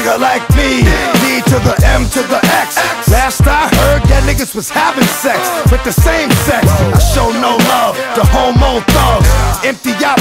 nigga like me, D to the M to the X. Last I heard, yeah, niggas was having sex with the same sex. I show no love to homo thugs. Empty out